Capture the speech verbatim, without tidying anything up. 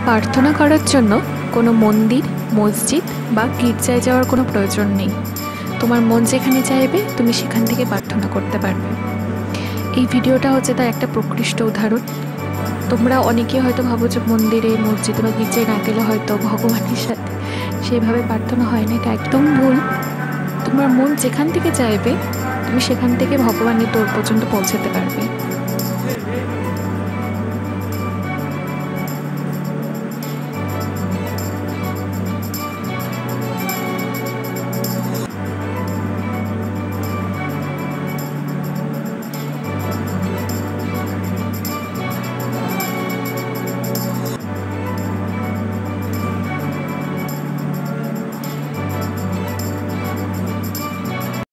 প্রার্থনা করার জন্য কোনো মন্দির, মসজিদ বা গির্জায় যাওয়ার কোনো প্রয়োজন নেই। তোমার মন যেখানে চাইবে তুমি সেখান থেকে প্রার্থনা করতে পারবে। এই ভিডিওটা হচ্ছে তার একটা প্রকৃষ্ট উদাহরণ। তোমরা অনেকে হয়তো ভাবো যে মন্দিরে, মসজিদে বা গির্জায় না গেলে হয়তো ভগবানের সাথে সেভাবে প্রার্থনা হয় না। এটা একদম ভুল। তোমার মন যেখান থেকে চাইবে তুমি সেখান থেকে ভগবানের দৌড় পর্যন্ত পৌঁছাতে পারবে।